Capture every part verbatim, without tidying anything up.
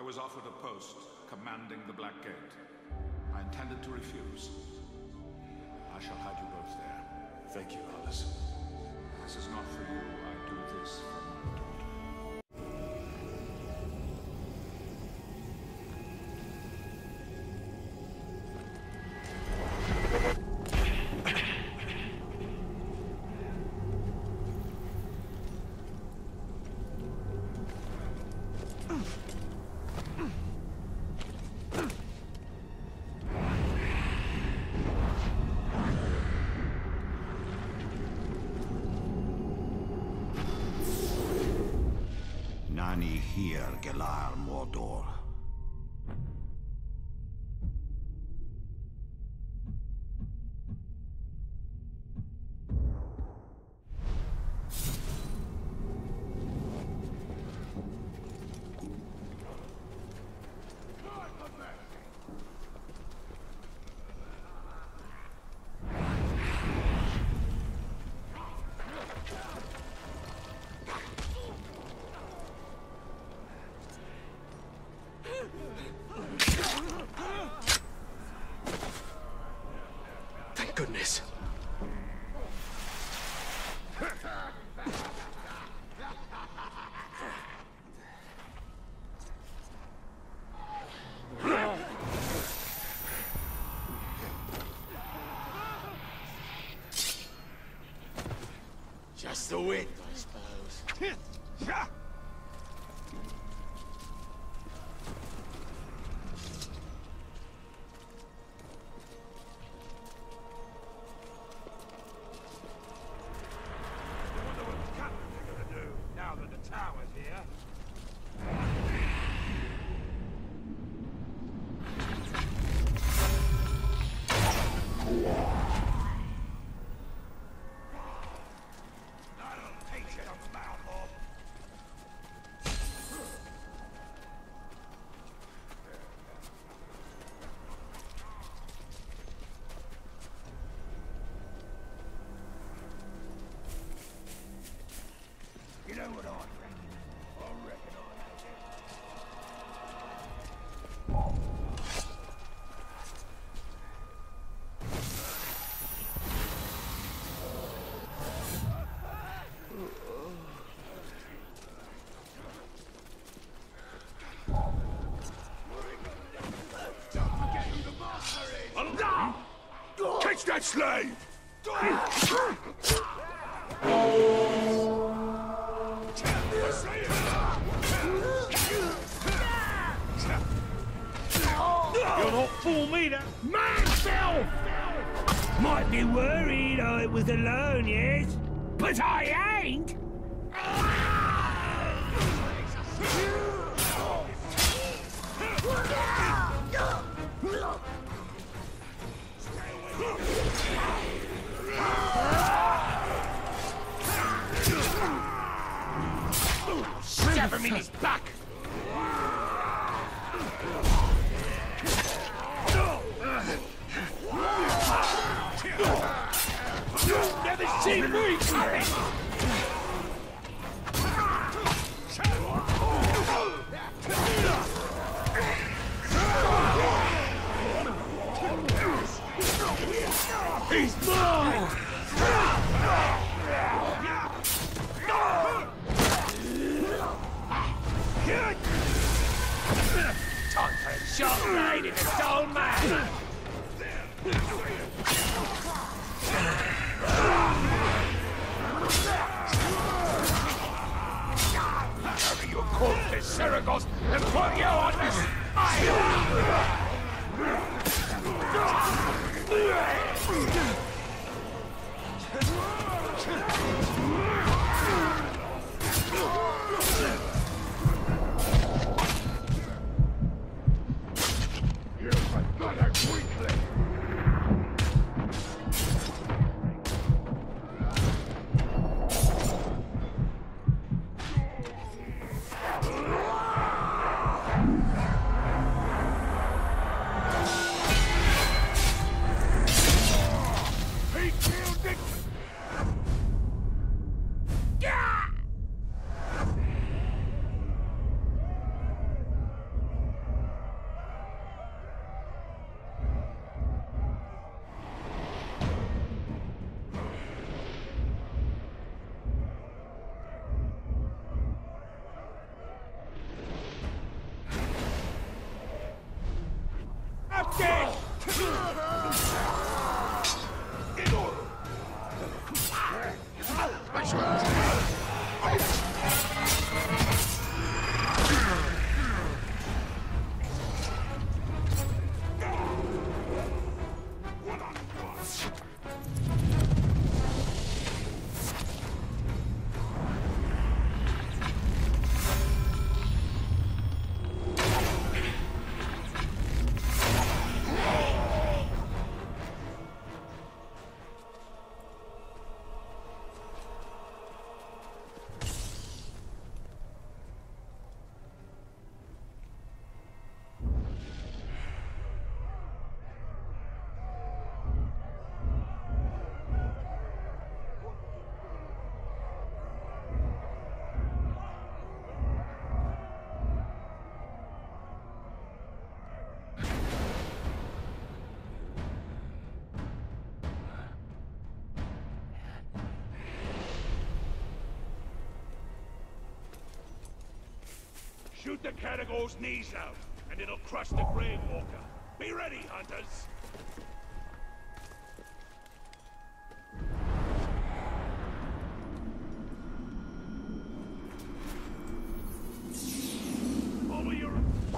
was offered a post commanding the Black Gate. I intended to refuse. I shall have you both there. Thank you, Alice. This is not for you. I do this for my daughter. Nani here, Galar Mordor. Thank goodness. Just the wind, I suppose. Now that the tower's here. That'll teach you a mouthful. You know what I reckon? I reckon I know it. Catch that slave! You'll not fool me, that myself! Might be worried I was alone, yes? But I ain't! Stab him in his back! You'll never see me coming! He's mine! Time for a sharp blade in the soul man! Carry your corpse to Seragos and put you on this island! You're a quickly! Shoot the Caragor's knees out, and it'll crush the Grave Walker. Be ready, hunters! Follow your...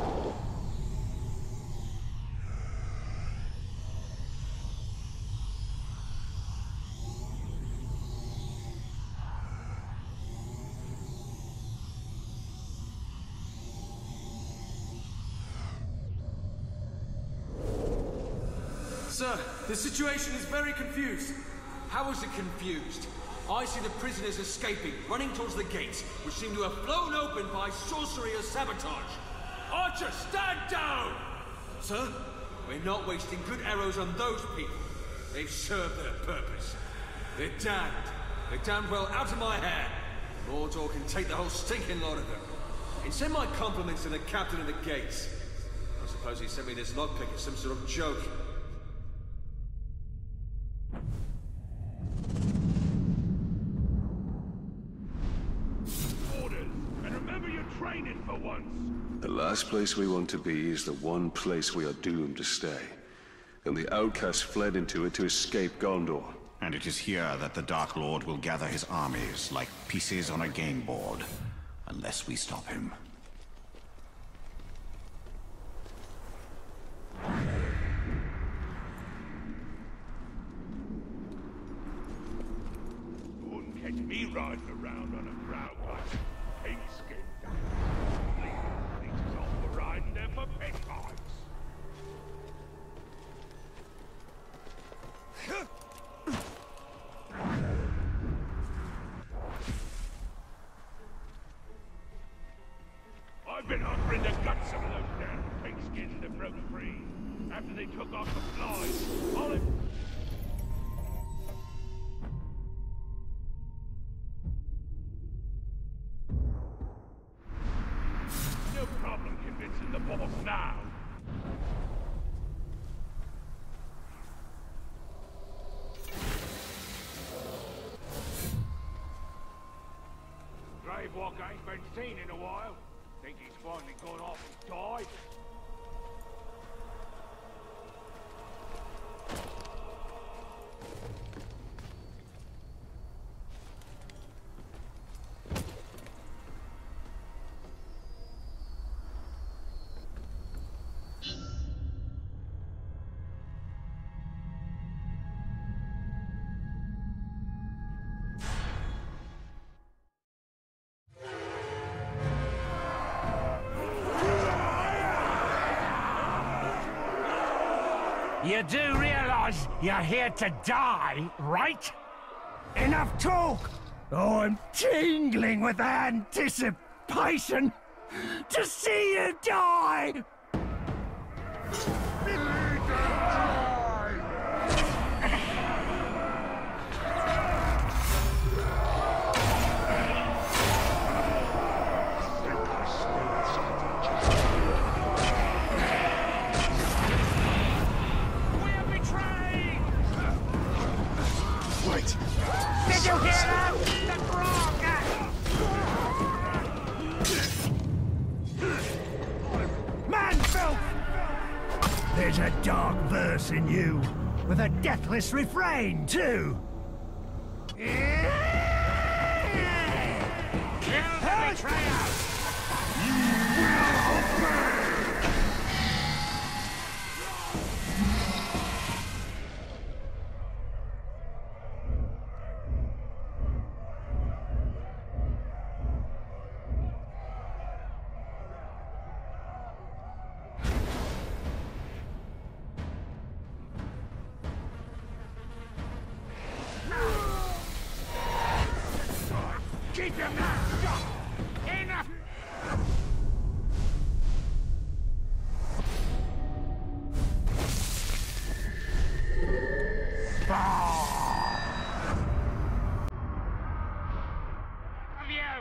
Sir, the situation is very confused. How is it confused? I see the prisoners escaping, running towards the gates, which seem to have flown open by sorcery or sabotage. Archer, stand down! Sir, we're not wasting good arrows on those people. They've served their purpose. They're damned. They're damned well out of my hair. Mordor can take the whole stinking lot of them. And send my compliments to the captain of the gates. I suppose he sent me this lockpick as some sort of joke. For once. The last place we want to be is the one place we are doomed to stay. And the outcasts fled into it to escape Gondor. And it is here that the Dark Lord will gather his armies like pieces on a game board. Unless we stop him. You wouldn't catch me riding around on a crowd like pigskin. Riding them for pit fights. I've been hungering the guts of those damn pigskins that broke free after they took off the flies. Olive. No problem convincing the boss now. Grave Walker ain't been seen in a while. Think he's finally gone off and died? You do realize you're here to die, right? Enough talk! Oh, I'm tingling with anticipation to see you die! Did you hear that? The frog! Man-filth! There's a dark verse in you, with a deathless refrain, too. Atreus! You will obey! Keep your mouth shut! Enough! Have you?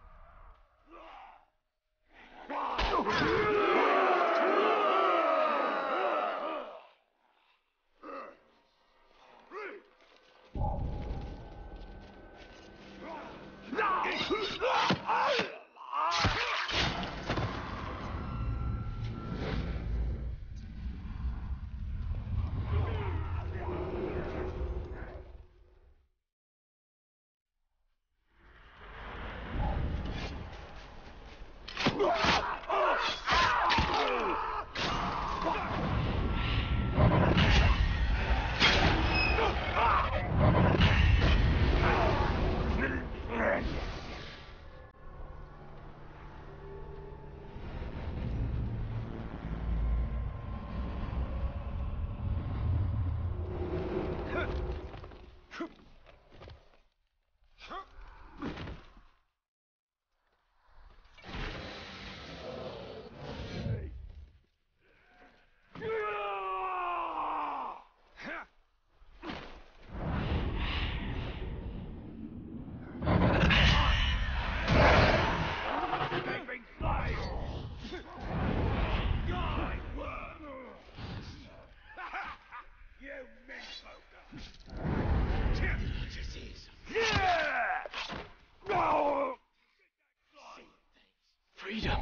Freedom.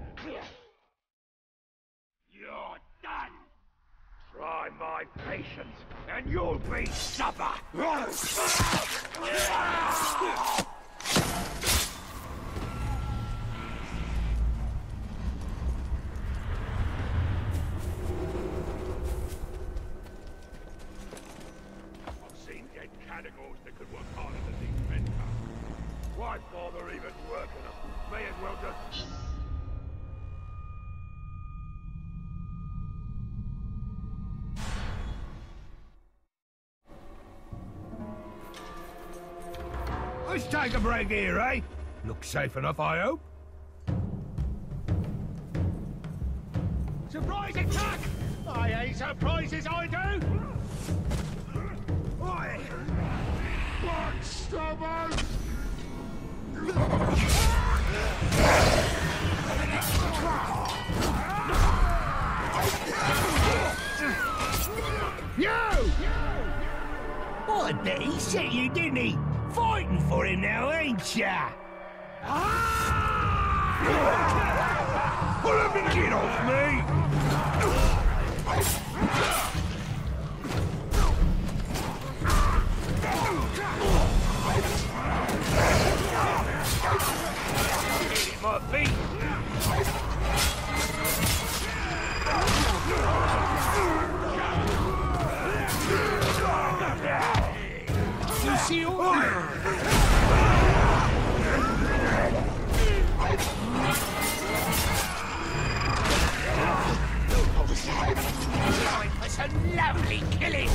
You're done. Try my patience, and you'll be supper. I've seen dead categories that could work harder than these men can. Why bother even working them? May as well just... Let's take a break here, eh? Looks safe enough, I hope. Surprise attack! I hate surprises, I do! Oi! What stubborn! You! I bet he set you, didn't he? Fighting for him now, ain't ya? Well, let me get off me! It might be. You see all It's a lovely killing!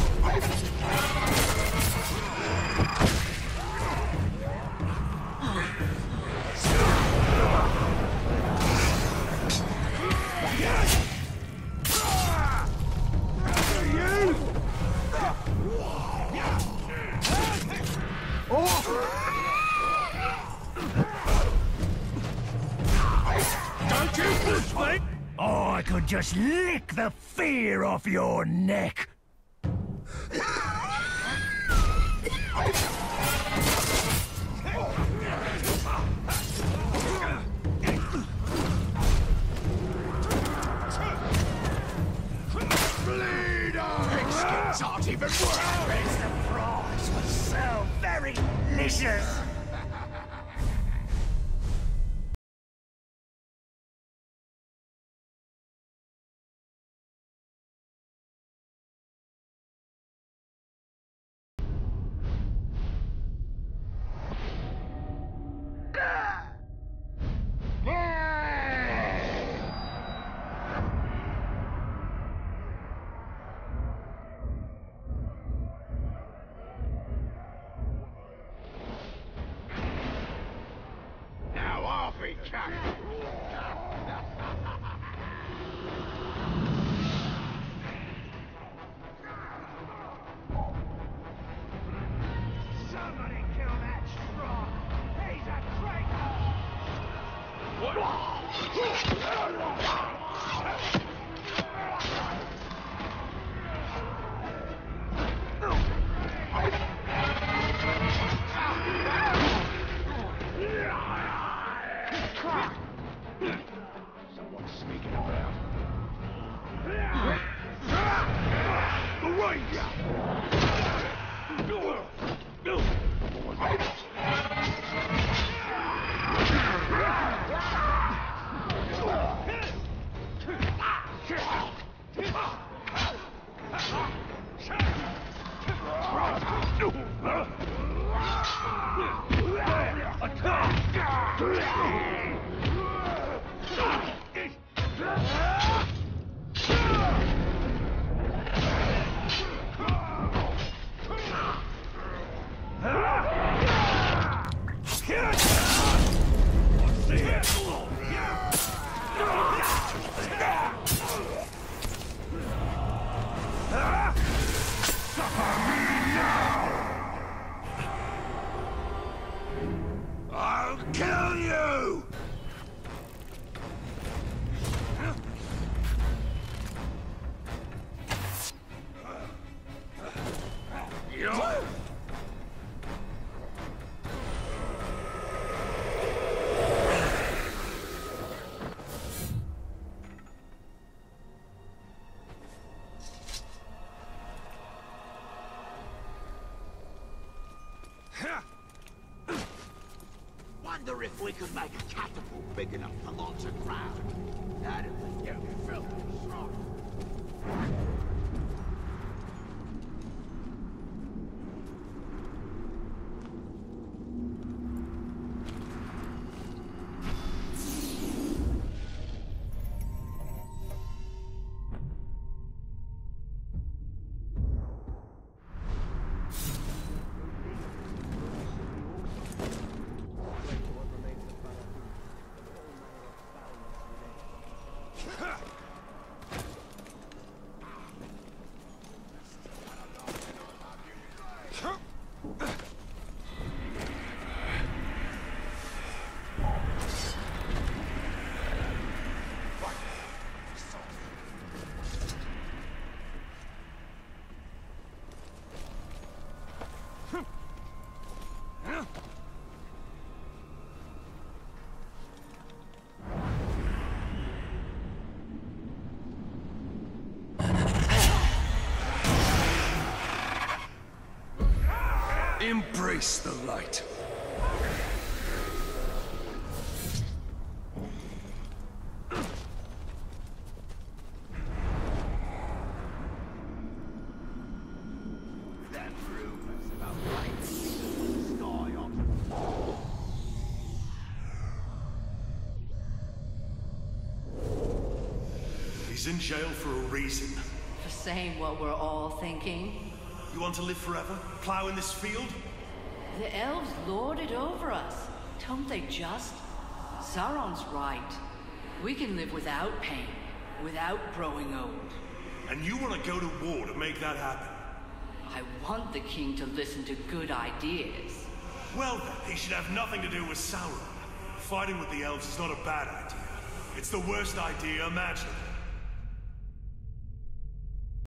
Don't you push me! Oh, I could just lick the fear off your neck! Pigskin's aren't even worth it! The prize was so very delicious! Somebody kill that straw! He's a traitor! Someone's sneaking around. The Ranger! I'll kill you! Wonder if we could make a catapult big enough to launch a crowd. That'd make you filthy strong. Embrace the light. Them rumors about lightning in the sky on. He's in jail for a reason. For saying what we're all thinking. You want to live forever? Plow in this field? The elves lord it over us. Don't they just? Sauron's right. We can live without pain, without growing old. And you want to go to war to make that happen? I want the king to listen to good ideas. Well then, he should have nothing to do with Sauron. Fighting with the elves is not a bad idea. It's the worst idea imaginable.